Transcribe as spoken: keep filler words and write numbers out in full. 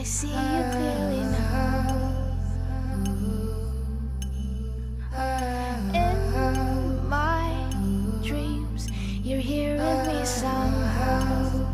see you clearly now. In my dreams, you're here with me somehow.